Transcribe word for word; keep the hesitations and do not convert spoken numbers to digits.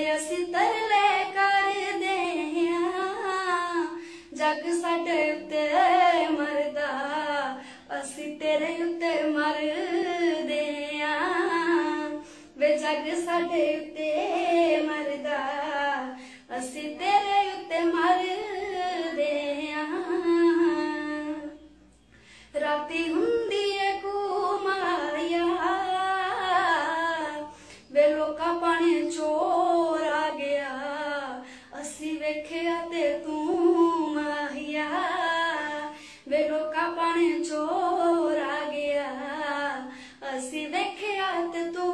असी तरले करदे हां जग साडे उत्ते मरदा असी तेरे उत्ते मरदे हां वे जग साडे उत्ते मरदा असी तेरे उत्ते मरदे हां राती हुंदी है घूमाया वे लोका पाने चोर आ गया असी वेख्या ते तू माहिया वे लोका पाने चोर आ गया असी वेख्या ते तू